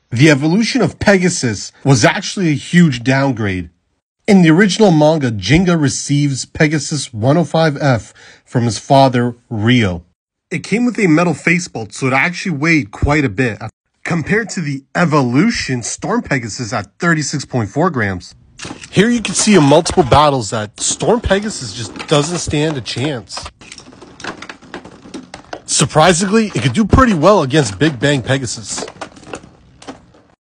The evolution of Pegasus was actually a huge downgrade. In the original manga, Jinga receives Pegasus 105F from his father, Rio. It came with a metal faceplate, so it actually weighed quite a bit, compared to the evolution Storm Pegasus at 36.4 grams. Here you can see in multiple battles that Storm Pegasus just doesn't stand a chance. Surprisingly, it could do pretty well against Big Bang Pegasus.